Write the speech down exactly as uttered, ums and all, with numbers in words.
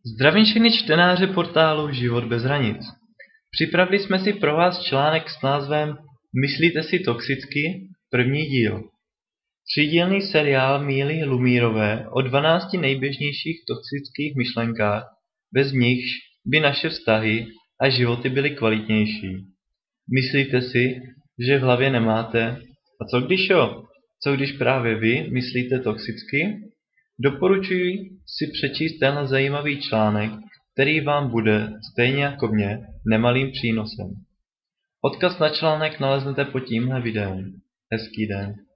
Zdravím všechny čtenáře portálu Život bez hranic. Připravili jsme si pro vás článek s názvem Myslíte si toxicky? První díl. Třídílný seriál Míly Lumírové o dvanácti nejběžnějších toxických myšlenkách, bez nichž by naše vztahy a životy byly kvalitnější. Myslíte si, že v hlavě nemáte? A co když jo? Co když právě vy myslíte toxicky? Doporučuji si přečíst tenhle zajímavý článek, který vám bude, stejně jako mě, nemalým přínosem. Odkaz na článek naleznete pod tímhle videem. Hezký den.